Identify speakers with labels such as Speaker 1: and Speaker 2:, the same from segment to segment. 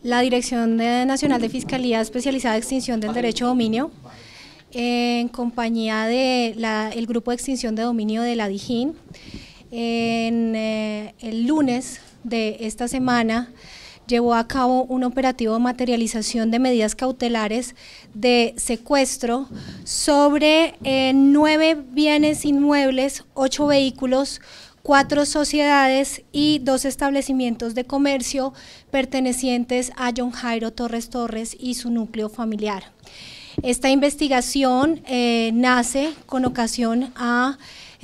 Speaker 1: La Dirección Nacional de Fiscalía Especializada de Extinción del Derecho de Dominio, en compañía del Grupo de Extinción de Dominio de la DIJÍN, el lunes de esta semana llevó a cabo un operativo de materialización de medidas cautelares de secuestro sobre 9 bienes inmuebles, 8 vehículos, 4 sociedades y 2 establecimientos de comercio pertenecientes a John Jairo Torres Torres y su núcleo familiar. Esta investigación nace con ocasión a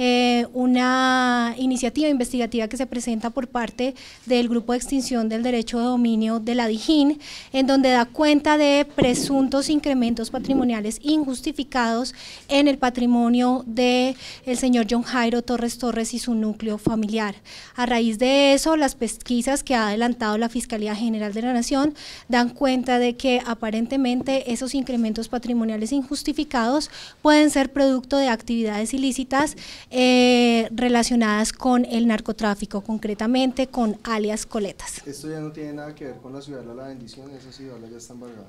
Speaker 1: una iniciativa investigativa que se presenta por parte del Grupo de Extinción del Derecho de Dominio de la DIJÍN, en donde da cuenta de presuntos incrementos patrimoniales injustificados en el patrimonio del señor John Jairo Torres Torres y su núcleo familiar. A raíz de eso, las pesquisas que ha adelantado la Fiscalía General de la Nación dan cuenta de que aparentemente esos incrementos patrimoniales injustificados pueden ser producto de actividades ilícitas relacionadas con el narcotráfico, concretamente con alias Coletas.
Speaker 2: Esto ya no tiene nada que ver con la Ciudadela La Bendición, esa ciudadela ya está embargada.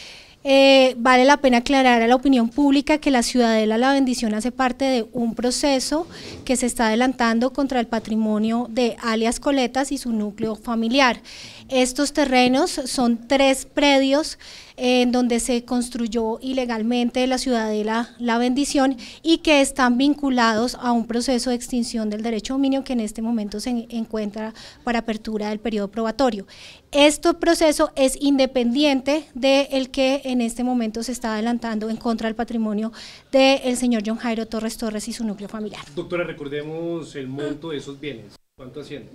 Speaker 1: Vale la pena aclarar a la opinión pública que la Ciudadela La Bendición hace parte de un proceso que se está adelantando contra el patrimonio de alias Coletas y su núcleo familiar. Estos terrenos son 3 predios en donde se construyó ilegalmente la Ciudadela La Bendición y que están vinculados a un proceso de extinción del derecho de dominio que en este momento se encuentra para apertura del periodo probatorio. Este proceso es independiente del que en este momento se está adelantando en contra del patrimonio del señor John Jairo Torres Torres y su núcleo familiar.
Speaker 3: Doctora, recordemos el monto de esos bienes, ¿cuánto asciende?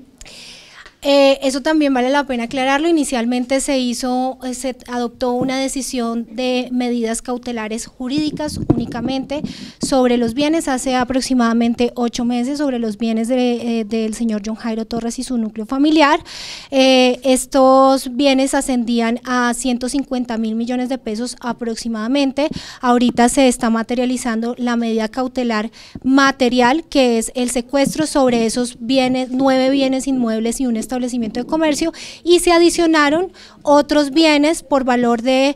Speaker 1: Eso también vale la pena aclararlo. Inicialmente se adoptó una decisión de medidas cautelares jurídicas únicamente sobre los bienes hace aproximadamente 8 meses, sobre los bienes del señor John Jairo Torres y su núcleo familiar. Estos bienes ascendían a 150.000 millones de pesos aproximadamente. Ahorita se está materializando la medida cautelar material, que es el secuestro sobre esos bienes, 9 bienes inmuebles y un establecimiento de comercio, y se adicionaron otros bienes por valor de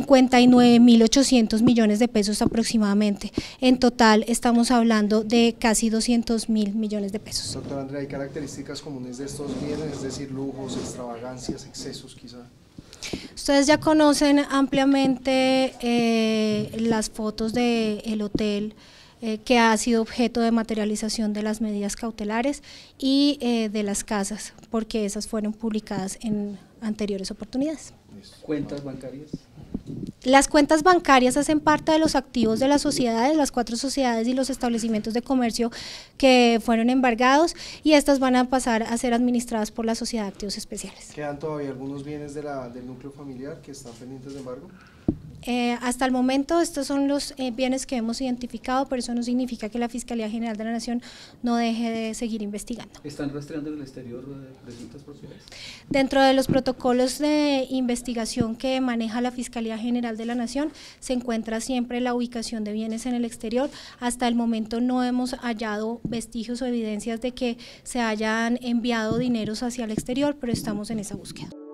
Speaker 1: 59.800 millones de pesos aproximadamente. En total estamos hablando de casi 200.000 millones de pesos.
Speaker 2: Doctora Andrea, ¿hay características comunes de estos bienes, es decir, lujos, extravagancias, excesos quizá?
Speaker 1: Ustedes ya conocen ampliamente las fotos del hotel que ha sido objeto de materialización de las medidas cautelares y de las casas, porque esas fueron publicadas en anteriores oportunidades.
Speaker 4: ¿Cuentas bancarias?
Speaker 1: Las cuentas bancarias hacen parte de los activos de las sociedades, las 4 sociedades y los establecimientos de comercio que fueron embargados, y estas van a pasar a ser administradas por la Sociedad de Activos Especiales.
Speaker 2: ¿Quedan todavía algunos bienes del núcleo familiar que están pendientes de embargo?
Speaker 1: Hasta el momento estos son los bienes que hemos identificado, pero eso no significa que la Fiscalía General de la Nación no deje de seguir investigando.
Speaker 4: ¿Están rastreando en el exterior presuntas propiedades?
Speaker 1: Dentro de los protocolos de investigación que maneja la Fiscalía General de la Nación se encuentra siempre la ubicación de bienes en el exterior. Hasta el momento no hemos hallado vestigios o evidencias de que se hayan enviado dineros hacia el exterior, pero estamos en esa búsqueda.